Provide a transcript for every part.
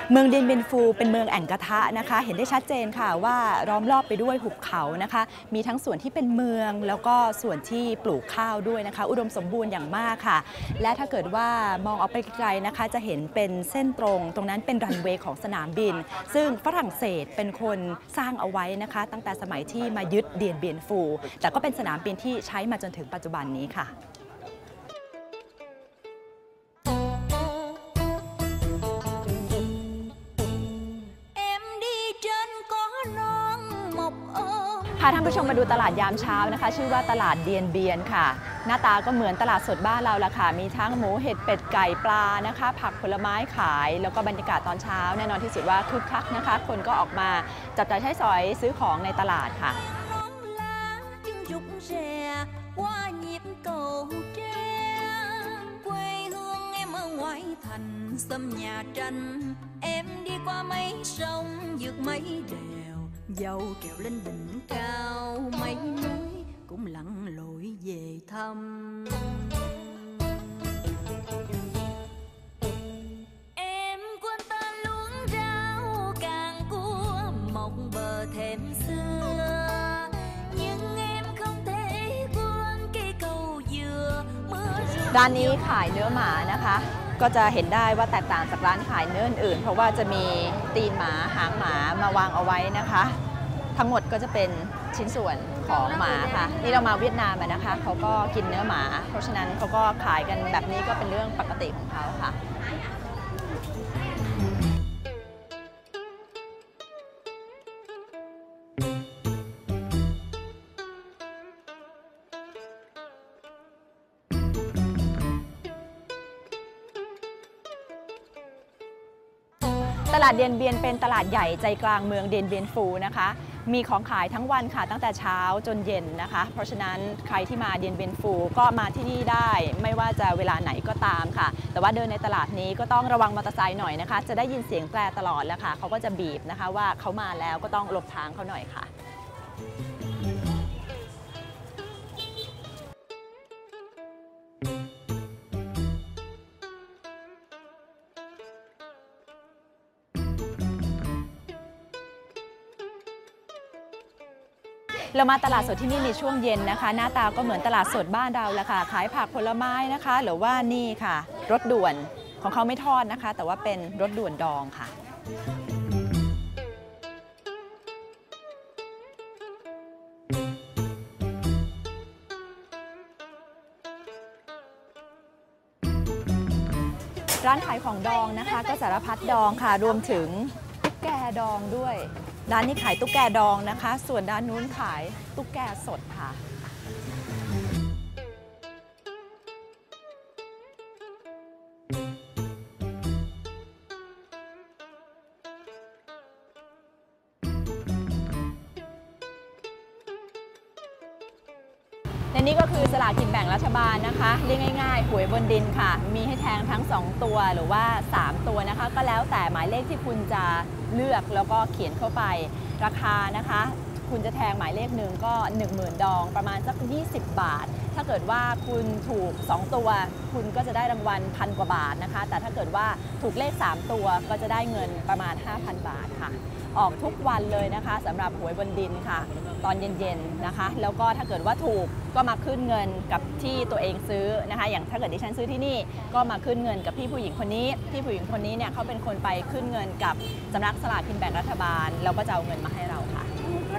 เมืองเดียนเบียนฟูเป็นเมืองแอ่งกระทะนะคะเห็นได้ชัดเจนค่ะว่าล้อมรอบไปด้วยหุบเขานะคะมีทั้งส่วนที่เป็นเมืองแล้วก็ส่วนที่ปลูกข้าวด้วยนะคะอุดมสมบูรณ์อย่างมากค่ะและถ้าเกิดว่ามองออกไปไกลๆนะคะจะเห็นเป็นเส้นตรงนั้นเป็นรันเวย์ของสนามบินซึ่งฝรั่งเศสเป็นคนสร้างเอาไว้นะคะตั้งแต่สมัยที่มายึดเดียนเบียนฟูแต่ก็เป็นสนามบินที่ใช้มาจนถึงปัจจุบันนี้ค่ะพาท่านผู้ชมมาดูตลาดยามเช้านะคะชื่อว่าตลาดเดียนเบียนค่ะหน้าตาก็เหมือนตลาดสดบ้านเราละค่ะมีทั้งหมูเห็ดเป็ดไก่ปลานะคะผักผลไม้ขายแล้วก็บรรยากาศตอนเช้าแน่นอนที่สุดว่าคึกคักนะคะคนก็ออกมาจับจ่ายใช้สอยซื้อของในตลาดค่ะ dâu trèo lên đỉnh cao mấy núi cũng lặn lội về thăm em quên ta luống rau càng cua mọc bờ thềm xưa nhưng em không thể quên cây cầu dừa mưa ร้านนี้ขายเนื้อหมานะคะก็จะเห็นได้ว่าแตกต่างจากร้านขายเนื้ออื่นเพราะว่าจะมีตีนหมาหางหมามาวางเอาไว้นะคะทั้งหมดก็จะเป็นชิ้นส่วนของหมาค่ะนี่เรามาเวียดนามนะคะเขาก็กินเนื้อหมาเพราะฉะนั้นเขาก็ขายกันแบบนี้ก็เป็นเรื่องปกติของเขาค่ะตลาดเดียนเบียนเป็นตลาดใหญ่ใจกลางเมืองเดียนเบียนฟูนะคะมีของขายทั้งวันค่ะตั้งแต่เช้าจนเย็นนะคะเพราะฉะนั้นใครที่มาเดียนเบียนฟูก็มาที่นี่ได้ไม่ว่าจะเวลาไหนก็ตามค่ะแต่ว่าเดินในตลาดนี้ก็ต้องระวังมอเตอร์ไซค์หน่อยนะคะจะได้ยินเสียงแตรตลอดแล้วค่ะเขาก็จะบีบนะคะว่าเขามาแล้วก็ต้องหลบทางเขาหน่อยค่ะเรามาตลาดสดที่นี่ในช่วงเย็นนะคะหน้าตาก็เหมือนตลาดสดบ้านเราแหละค่ะขายผักผลไม้นะคะหรือว่านี่ค่ะรถด่วนของเขาไม่ทอดนะคะแต่ว่าเป็นรถด่วนดองค่ะร้านขายของดองนะคะก็สารพัดดองค่ะรวมถึงตุ๊กแกดองด้วยร้านนี้ขายตุ๊กแกดองนะคะส่วนด้านนู้นขายตุ๊กแกสดค่ะและนี่ก็คือสลากกินแบ่งรัฐบาลนะคะเรียกง่ายๆหวยบนดินค่ะมีให้แทงทั้ง2ตัวหรือว่า3ตัวนะคะก็แล้วแต่หมายเลขที่คุณจะเลือกแล้วก็เขียนเข้าไปราคานะคะคุณจะแทงหมายเลขหนึ่งก็ 10,000 ดองประมาณสัก20 บาทถ้าเกิดว่าคุณถูก2ตัวคุณก็จะได้รางวัล1,000 กว่าบาทนะคะแต่ถ้าเกิดว่าถูกเลข3ตัวก็จะได้เงินประมาณ 5,000 บาทค่ะออกทุกวันเลยนะคะสำหรับหวยบนดินค่ะตอนเย็นๆนะคะแล้วก็ถ้าเกิดว่าถูกก็มาขึ้นเงินกับที่ตัวเองซื้อนะคะอย่างถ้าเกิดดิฉันซื้อที่นี่ก็มาขึ้นเงินกับพี่ผู้หญิงคนนี้พี่ผู้หญิงคนนี้เนี่ยเขาเป็นคนไปขึ้นเงินกับสำนักสลากกินแบ่งรัฐบาลแล้วก็จะเอาเงินมาให้เราค่ะ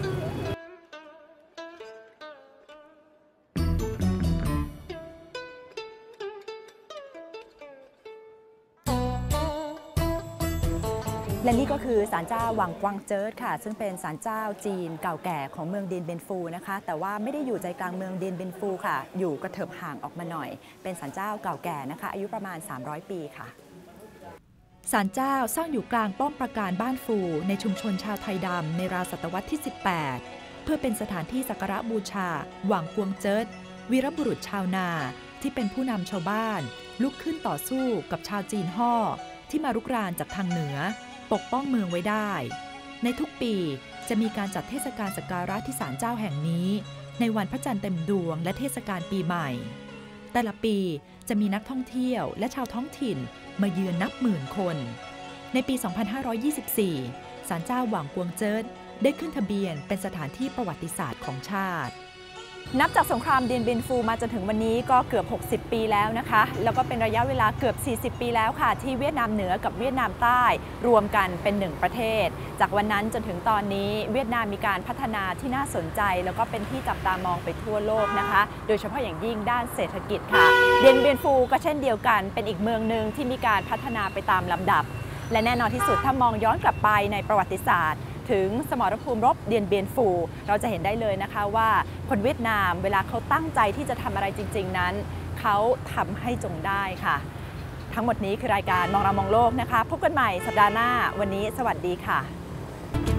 และนี่ก็คือศาลเจ้าหวังกวางเจิดค่ะซึ่งเป็นศาลเจ้าจีนเก่าแก่ของเมืองเดียนเบียนฟูนะคะแต่ว่าไม่ได้อยู่ใจกลางเมืองเดียนเบียนฟูค่ะอยู่กระเถิบห่างออกมาหน่อยเป็นศาลเจ้าเก่าแก่นะคะอายุประมาณ300 ปีค่ะศาลเจ้าสร้างอยู่กลางป้อมปราการบ้านฟูในชุมชนชาวไทยดำในราวศตวรรษที่ 18 เพื่อเป็นสถานที่สักการะบูชาหวังกวงเจิดวีรบุรุษชาวนาที่เป็นผู้นำชาวบ้านลุกขึ้นต่อสู้กับชาวจีนฮ่อที่มารุกรานจากทางเหนือปกป้องเมืองไว้ได้ในทุกปีจะมีการจัดเทศกาลสักการะที่ศาลเจ้าแห่งนี้ในวันพระจันทร์เต็มดวงและเทศกาลปีใหม่แต่ละปีจะมีนักท่องเที่ยวและชาวท้องถิ่นมาเยือนนับหมื่นคนในปี 2524 ศาลเจ้าหว่างกวงเจิ้นได้ขึ้นทะเบียนเป็นสถานที่ประวัติศาสตร์ของชาตินับจากสงครามเดียนบินฟูมาจนถึงวันนี้ก็เกือบ60 ปีแล้วนะคะแล้วก็เป็นระยะเวลาเกือบ40 ปีแล้วค่ะที่เวียดนามเหนือกับเวียดนามใต้รวมกันเป็นหนึ่งประเทศจากวันนั้นจนถึงตอนนี้เวียดนามมีการพัฒนาที่น่าสนใจแล้วก็เป็นที่จับตามองไปทั่วโลกนะคะโดยเฉพาะอย่างยิ่งด้านเศรษฐกิจค่ะเดียนบินฟูก็เช่นเดียวกันเป็นอีกเมืองหนึ่งที่มีการพัฒนาไปตามลำดับและแน่นอนที่สุดถ้ามองย้อนกลับไปในประวัติศาสตร์ถึงสมรภูมิรบเดียนเบียนฟูเราจะเห็นได้เลยนะคะว่าคนเวียดนามเวลาเขาตั้งใจที่จะทำอะไรจริงๆนั้นเขาทำให้จงได้ค่ะทั้งหมดนี้คือรายการมองเรามองโลกนะคะพบกันใหม่สัปดาห์หน้าวันนี้สวัสดีค่ะ